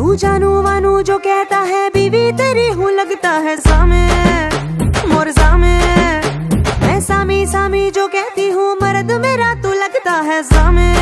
तू जानू वानू जो कहता है बीवी तेरी हूँ लगता है सामे मोर सामे। मैं सामी सामी जो कहती हूँ मर्द मेरा तू लगता है सामे।